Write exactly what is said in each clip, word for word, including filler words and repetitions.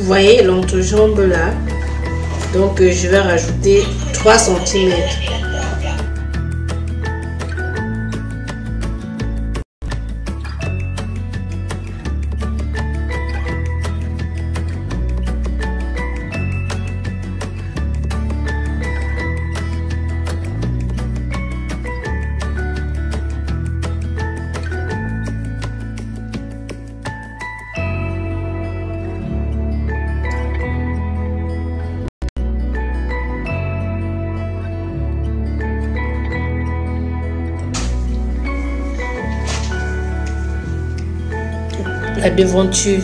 voyez l'entrejambe là, donc euh, je vais rajouter trois centimètres. La devanture.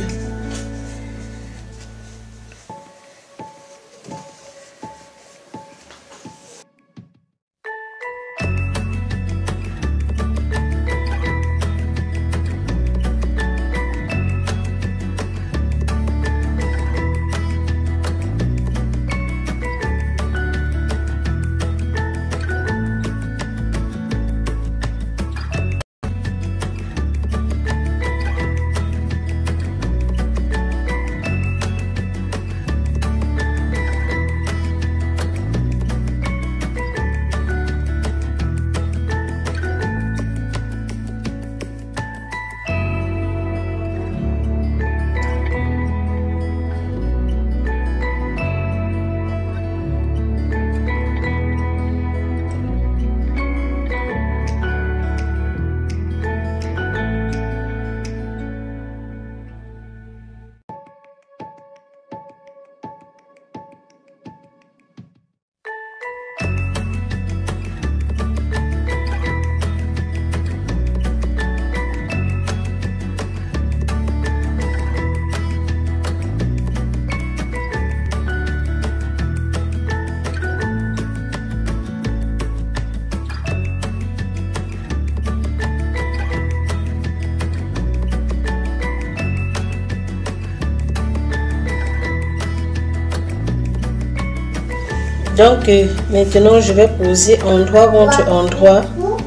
Donc euh, maintenant je vais poser endroit contre endroit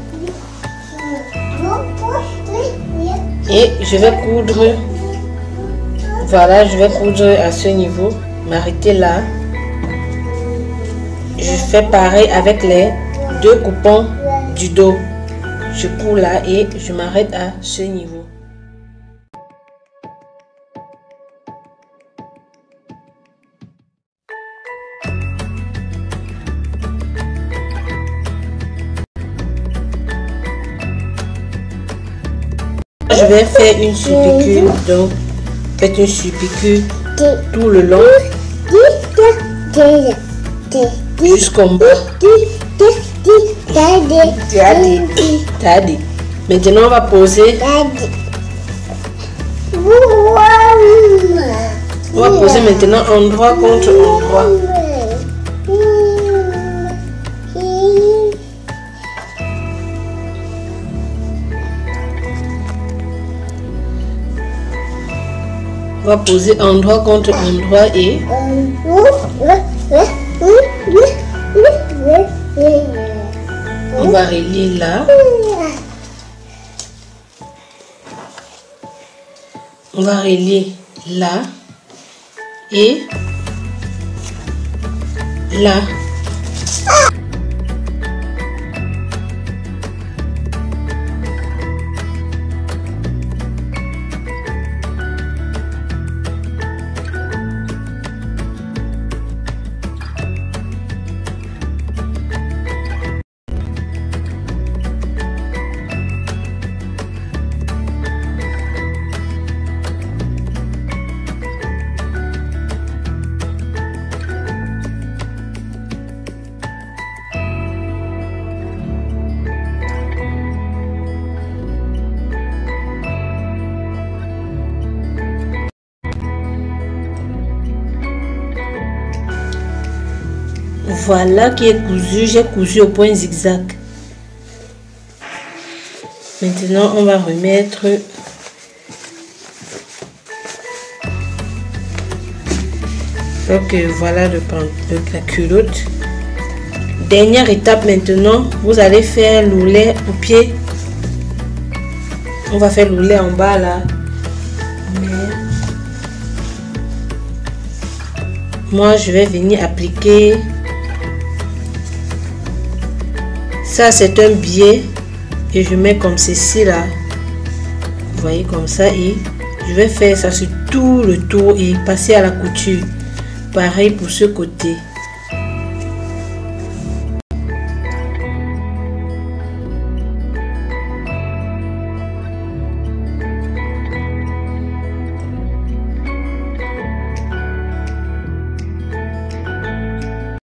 et je vais coudre. Voilà, je vais coudre à ce niveau, m'arrêter là. Je fais pareil avec les deux coupons du dos. Je couds là et je m'arrête à ce niveau. Je vais faire une subicule, donc faites une subicule tout le long jusqu'en bas. Maintenant on va poser. On va poser maintenant endroit contre endroit. On va poser endroit contre endroit et on va relier là. On va relier là et là. Voilà qui est cousu, j'ai cousu au point zigzag. Maintenant on va remettre donc voilà le, le, la culotte. Dernière étape maintenant, vous allez faire l'oulet au pied. On va faire l'oulet en bas là. Mais moi je vais venir appliquer. Ça c'est un biais et je mets comme ceci là. Vous voyez comme ça et je vais faire ça sur tout le tour et passer à la couture. Pareil pour ce côté.